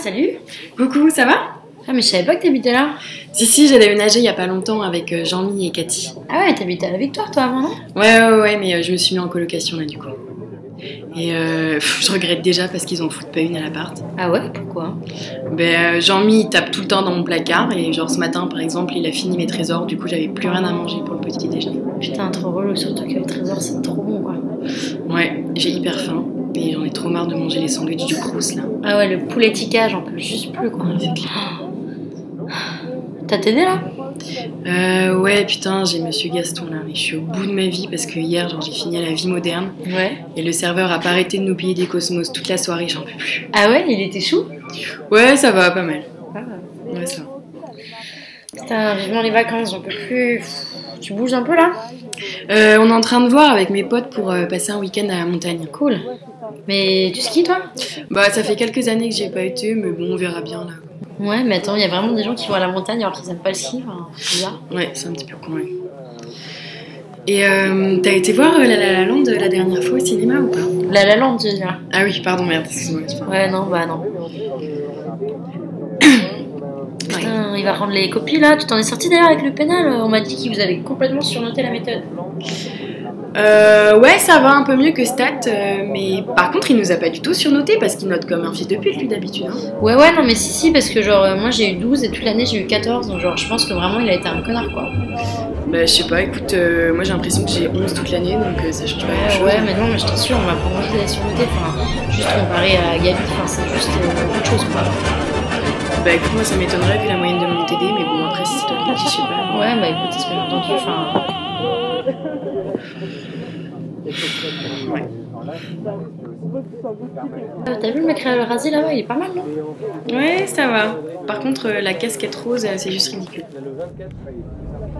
salut. Coucou, ça va? Ah, mais je savais pas que t'habitais là. Si, j'ai déménagé il y a pas longtemps avec Jean-Mi et Cathy. Ah ouais, t'habitais à la Victoire toi avant, non? Ouais, mais je me suis mis en colocation là du coup. Et je regrette déjà parce qu'ils en foutent pas une à l'appart. Ah ouais, pourquoi? Jean-Mi il tape tout le temps dans mon placard et genre ce matin par exemple il a fini mes trésors, du coup j'avais plus rien à manger pour le petit déjeuner. Putain, trop relou, surtout que le trésor c'est trop bon quoi. Ouais, j'ai hyper faim et j'en ai trop marre de manger les sandwichs du Crous là. Ah ouais, le poulet tikka, j'en peux juste plus quoi. C'est clair. T'as t'aidé là? Ouais putain, j'ai Monsieur Gaston là, mais je suis au bout de ma vie parce que hier genre j'ai fini à la vie moderne Ouais. et le serveur a pas arrêté de nous payer des cosmos toute la soirée, j'en peux plus. Ah ouais, il était chou? Ouais, ça va, pas mal. Ah. Ouais, ça va. Putain, vivement les vacances, j'en peux plus. Tu bouges un peu là? On est en train de voir avec mes potes pour passer un week-end à la montagne. Cool. Mais tu skis toi? Bah, ça fait quelques années que j'y ai pas été, mais bon, on verra bien là. Ouais, mais attends, il y a vraiment des gens qui vont à la montagne alors qu'ils aiment pas le ski, enfin, c'est bizarre. Ouais, c'est un petit peu con, ouais. Et t'as été voir La Land la dernière fois au cinéma ou pas? La Land, tu veux dire? Ah oui, pardon, merde, excuse-moi. Ouais, non, bah non. Putain, il va rendre les copies là. Tu t'en es sorti d'ailleurs avec le pénal. On m'a dit qu'il vous avait complètement surnoté la méthode. Ouais, ça va un peu mieux que Stat, mais par contre, il nous a pas du tout surnoté parce qu'il note comme un fils de pute, lui, d'habitude. Hein. Ouais, non, mais si, parce que genre, moi j'ai eu 12 et toute l'année j'ai eu 14, donc genre, je pense que vraiment il a été un connard quoi. Bah, je sais pas, écoute, moi j'ai l'impression que j'ai 11 toute l'année, donc ça change pas grand-chose. Ouais, mais non, mais je t'assure, on m'a pas envie de la surnoter. Enfin, juste comparé à Gabi, enfin, c'est juste autre chose quoi. Bah écoute, moi ça m'étonnerait vu la moyenne de mon TD, mais bon, après si c'est toi qui le dis, je sais pas. Ouais, bah écoute, c'est ce que j'ai entendu, enfin. Ouais. T'as vu le mec le rasé là-bas, il est pas mal, non? Ouais, ça va. Par contre, la casquette rose, c'est juste ridicule.